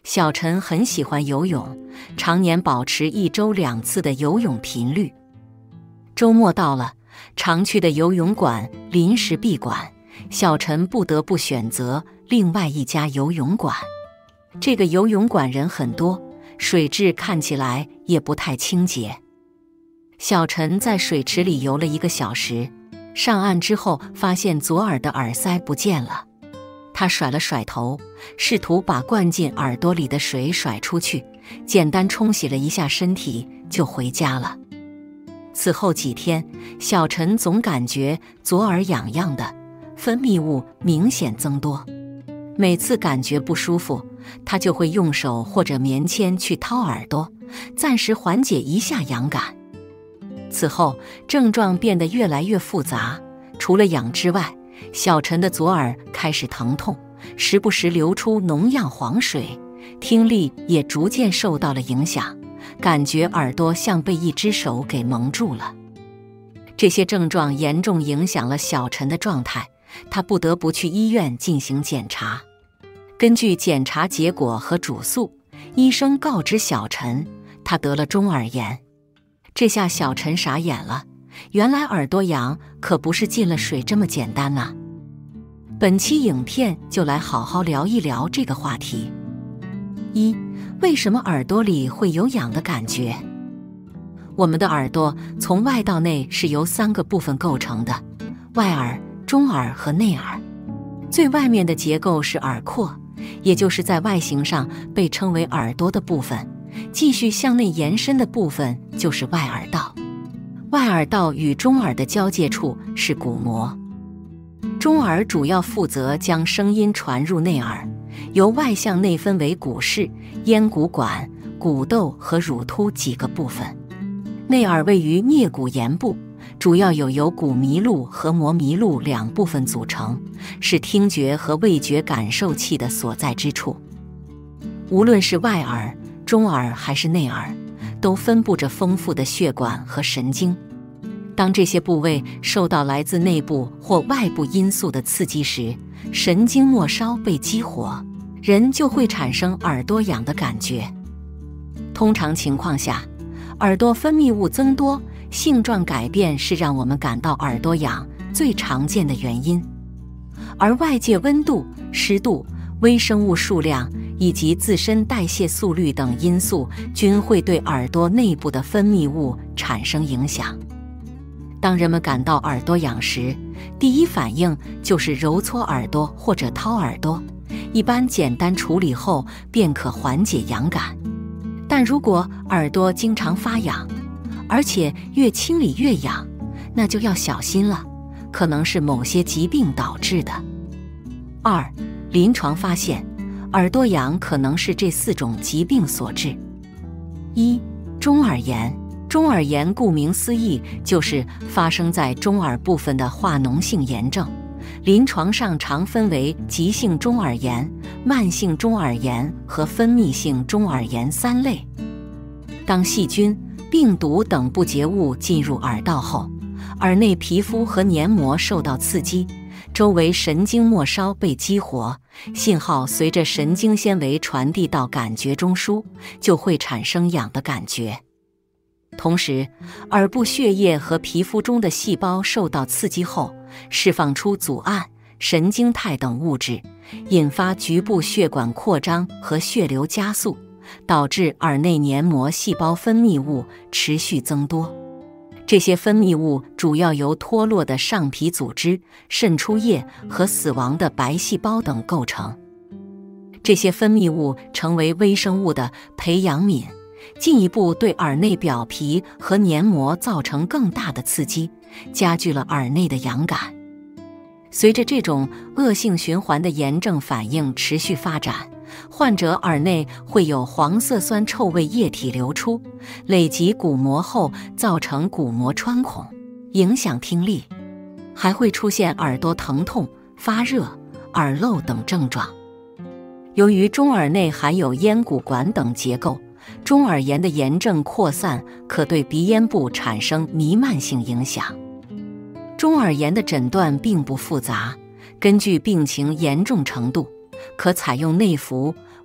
小陈很喜欢游泳，常年保持1周2次的游泳频率。周末到了，常去的游泳馆临时闭馆，小陈不得不选择另外一家游泳馆。这个游泳馆人很多，水质看起来也不太清洁。小陈在水池里游了1个小时，上岸之后发现左耳的耳塞不见了。他甩了甩头，试图把灌进耳朵里的水甩出去，简单冲洗了一下身体就回家了。此后几天，小陈总感觉左耳痒痒的，分泌物明显增多。每次感觉不舒服，他就会用手或者棉签去掏耳朵，暂时缓解一下痒感。此后症状变得越来越复杂，除了痒之外，小陈的左耳开始疼痛，时不时流出脓样黄水，听力也逐渐受到了影响，感觉耳朵像被一只手给蒙住了。这些症状严重影响了小陈的状态，他不得不去医院进行检查。根据检查结果和主诉，医生告知小陈，他得了中耳炎。这下小陈傻眼了，原来耳朵痒可不是进了水这么简单呐。本期影片就来好好聊一聊这个话题。1. 为什么耳朵里会有痒的感觉？我们的耳朵从外到内是由3个部分构成的：外耳、中耳和内耳。最外面的结构是耳廓，也就是在外形上被称为耳朵的部分，继续向内延伸的部分就是外耳道。外耳道与中耳的交界处是鼓膜。中耳主要负责将声音传入内耳，由外向内分为鼓室、咽鼓管、鼓窦和乳突几个部分。内耳位于颞骨沿部，主要由鼓麋鹿和膜麋鹿2部分组成，是听觉和味觉感受器的所在之处。无论是外耳、中耳还是内耳，都分布着丰富的血管和神经。当这些部位受到来自内部或外部因素的刺激时，神经末梢被激活，人就会产生耳朵痒的感觉。通常情况下，耳朵分泌物增多、性状改变是让我们感到耳朵痒最常见的原因。而外界温度、湿度、微生物数量以及自身代谢速率等因素均会对耳朵内部的分泌物产生影响。当人们感到耳朵痒时，第一反应就是揉搓耳朵或者掏耳朵，一般简单处理后便可缓解痒感。但如果耳朵经常发痒，而且越清理越痒，那就要小心了，可能是某些疾病导致的。2. 临床发现，耳朵痒可能是这4种疾病所致。1. 中耳炎。中耳炎顾名思义，就是发生在中耳部分的化脓性炎症，临床上常分为急性中耳炎、慢性中耳炎和分泌性中耳炎3类。当细菌、病毒等不洁物进入耳道后，耳内皮肤和黏膜受到刺激，周围神经末梢被激活，信号随着神经纤维传递到感觉中枢，就会产生痒的感觉。同时，耳部血液和皮肤中的细胞受到刺激后，释放出组胺、神经肽等物质，引发局部血管扩张和血流加速，导致耳内黏膜细胞分泌物持续增多。这些分泌物主要由脱落的上皮组织、渗出液和死亡的白细胞等构成。这些分泌物成为微生物的培养皿，进一步对耳内表皮和黏膜造成更大的刺激，加剧了耳内的痒感。随着这种恶性循环的炎症反应持续发展，患者耳内会有黄色酸臭味液体流出，累积鼓膜后造成鼓膜穿孔，影响听力，还会出现耳朵疼痛、发热、耳漏等症状。由于中耳内含有咽鼓管等结构，中耳炎的炎症扩散可对鼻咽部产生弥漫性影响。中耳炎的诊断并不复杂，根据病情严重程度，可采用内服、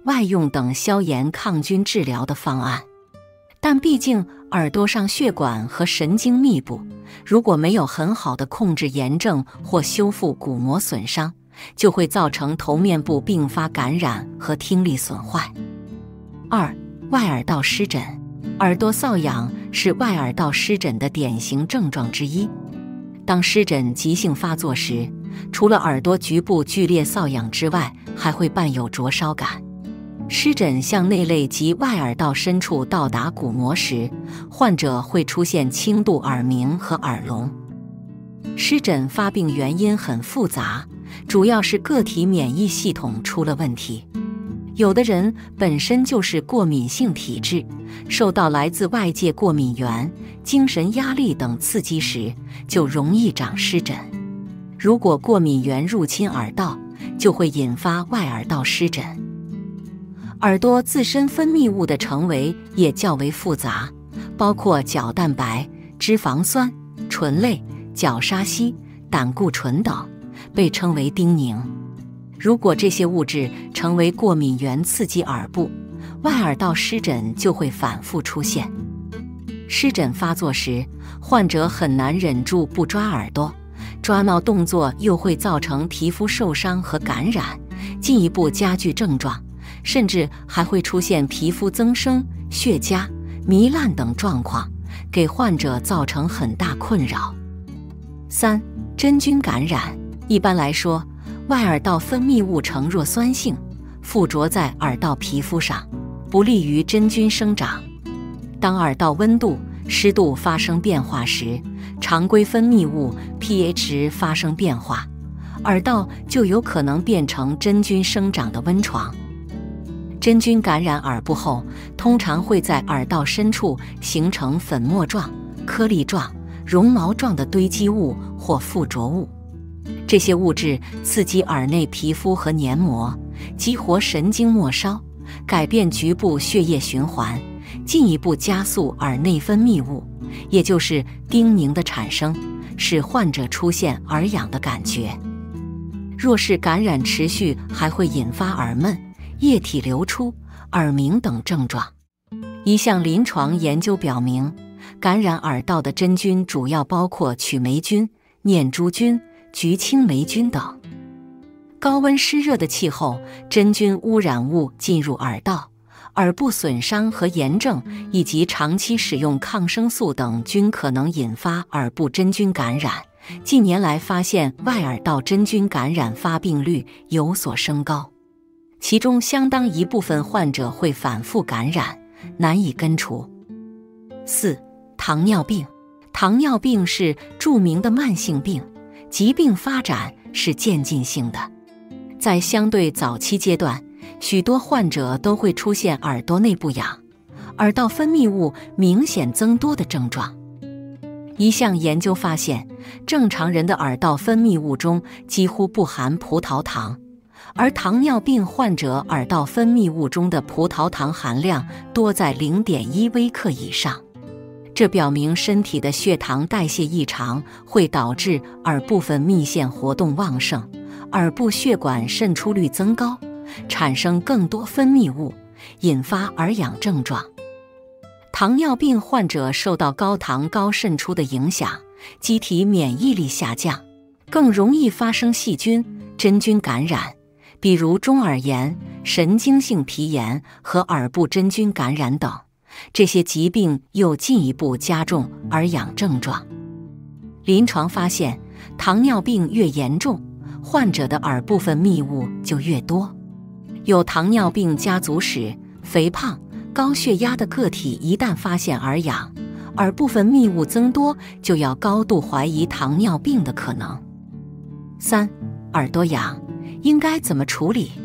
外用等消炎抗菌治疗的方案。但毕竟耳朵上血管和神经密布，如果没有很好的控制炎症或修复鼓膜损伤，就会造成头面部并发感染和听力损坏。2. 外耳道湿疹。耳朵瘙痒是外耳道湿疹的典型症状之一。当湿疹急性发作时，除了耳朵局部剧烈瘙痒之外，还会伴有灼烧感。湿疹向内肋及外耳道深处到达鼓膜时，患者会出现轻度耳鸣和耳聋。湿疹发病原因很复杂，主要是个体免疫系统出了问题。有的人本身就是过敏性体质，受到来自外界过敏源、精神压力等刺激时，就容易长湿疹。如果过敏源入侵耳道，就会引发外耳道湿疹。耳朵自身分泌物的成为也较为复杂，包括角蛋白、脂肪酸、醇类、角鲨烯、胆固醇等，被称为丁宁。如果这些物质成为过敏源刺激耳部，外耳道湿疹就会反复出现。湿疹发作时，患者很难忍住不抓耳朵，抓挠动作又会造成皮肤受伤和感染，进一步加剧症状，甚至还会出现皮肤增生、血痂、糜烂等状况，给患者造成很大困扰。3. 真菌感染。一般来说，外耳道分泌物呈弱酸性，附着在耳道皮肤上，不利于真菌生长。当耳道温度、湿度发生变化时，常规分泌物 pH 值发生变化，耳道就有可能变成真菌生长的温床。真菌感染耳部后，通常会在耳道深处形成粉末状、颗粒状、绒毛状的堆积物或附着物。这些物质刺激耳内皮肤和黏膜，激活神经末梢，改变局部血液循环，进一步加速耳内分泌物，也就是丁宁的产生，使患者出现耳痒的感觉。若是感染持续，还会引发耳闷、液体流出、耳鸣等症状。一项临床研究表明，感染耳道的真菌主要包括曲霉菌、念珠菌、菊青霉菌等。高温湿热的气候，真菌污染物进入耳道，耳部损伤和炎症，以及长期使用抗生素等均可能引发耳部真菌感染。近年来发现外耳道真菌感染发病率有所升高，其中相当一部分患者会反复感染，难以根除。4. 糖尿病。糖尿病是著名的慢性病，疾病发展是渐进性的。在相对早期阶段，许多患者都会出现耳朵内部痒、耳道分泌物明显增多的症状。一项研究发现，正常人的耳道分泌物中几乎不含葡萄糖，而糖尿病患者耳道分泌物中的葡萄糖含量多在 0.1 微克以上。这表明身体的血糖代谢异常会导致耳部分泌腺活动旺盛，耳部血管渗出率增高，产生更多分泌物，引发耳痒症状。糖尿病患者受到高糖高渗出的影响，机体免疫力下降，更容易发生细菌、真菌感染，比如中耳炎、神经性皮炎和耳部真菌感染等。这些疾病又进一步加重耳痒症状。临床发现，糖尿病越严重，患者的耳部分泌物就越多。有糖尿病家族史、肥胖、高血压的个体一旦发现耳痒、耳部分泌物增多，就要高度怀疑糖尿病的可能。3. 耳朵痒应该怎么处理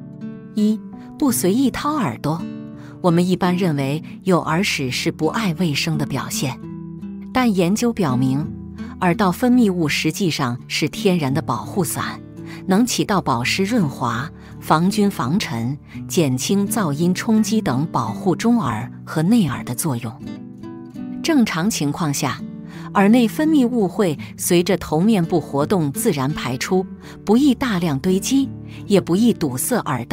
？1. 不随意掏耳朵。我们一般认为有耳屎是不爱卫生的表现，但研究表明，耳道分泌物实际上是天然的保护伞，能起到保湿润滑、防菌防尘、减轻噪音冲击等保护中耳和内耳的作用。正常情况下，耳内分泌物会随着头面部活动自然排出，不易大量堆积，也不易堵塞耳道，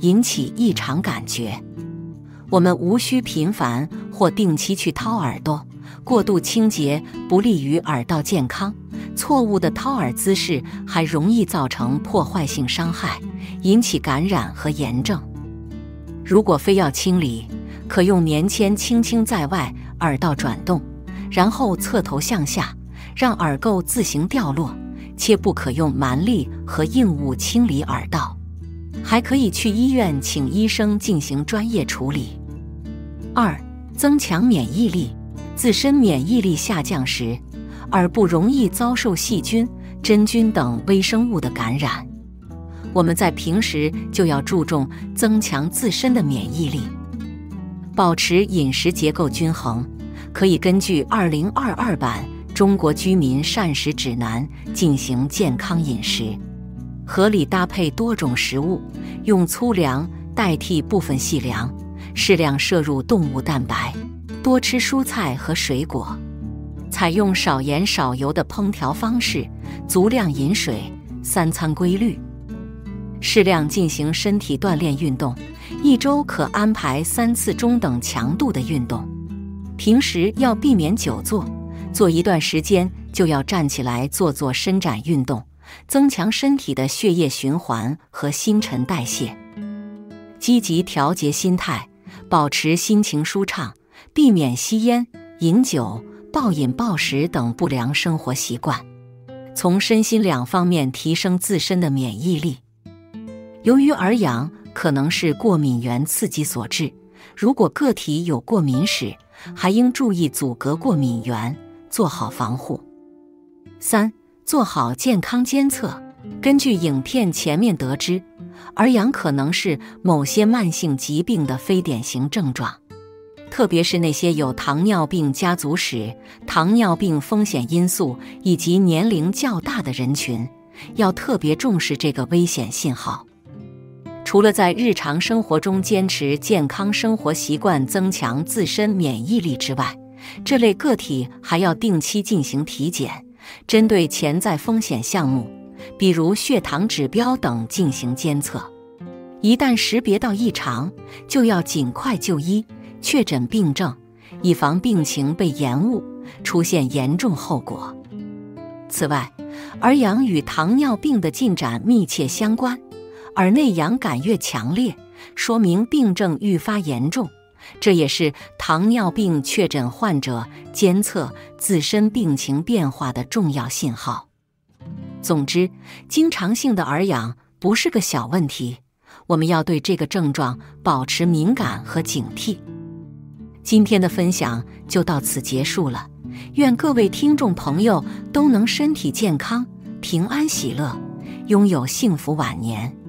引起异常感觉。我们无需频繁或定期去掏耳朵，过度清洁不利于耳道健康。错误的掏耳姿势还容易造成破坏性伤害，引起感染和炎症。如果非要清理，可用棉签轻轻在外耳道转动，然后侧头向下，让耳垢自行掉落，切不可用蛮力和硬物清理耳道。还可以去医院请医生进行专业处理。2、增强免疫力。自身免疫力下降时，耳部容易遭受细菌、真菌等微生物的感染。我们在平时就要注重增强自身的免疫力，保持饮食结构均衡。可以根据2022版《中国居民膳食指南》进行健康饮食，合理搭配多种食物，用粗粮代替部分细粮，适量摄入动物蛋白，多吃蔬菜和水果，采用少盐少油的烹调方式，足量饮水，3餐规律，适量进行身体锻炼运动，一周可安排3次中等强度的运动。平时要避免久坐，做一段时间就要站起来做伸展运动，增强身体的血液循环和新陈代谢。积极调节心态，保持心情舒畅，避免吸烟、饮酒、暴饮暴食等不良生活习惯，从身心两方面提升自身的免疫力。由于耳痒可能是过敏原刺激所致，如果个体有过敏史，还应注意阻隔过敏源，做好防护。3、做好健康监测。根据影片前面得知，耳痒可能是某些慢性疾病的非典型症状，特别是那些有糖尿病家族史、糖尿病风险因素以及年龄较大的人群，要特别重视这个危险信号。除了在日常生活中坚持健康生活习惯，增强自身免疫力之外，这类个体还要定期进行体检，针对潜在风险项目，比如血糖指标等进行监测。一旦识别到异常，就要尽快就医，确诊病症，以防病情被延误，出现严重后果。此外，耳痒与糖尿病的进展密切相关，耳内痒感越强烈，说明病症愈发严重，这也是糖尿病确诊患者监测自身病情变化的重要信号。总之，经常性的耳痒不是个小问题，我们要对这个症状保持敏感和警惕。今天的分享就到此结束了，愿各位听众朋友都能身体健康、平安喜乐，拥有幸福晚年。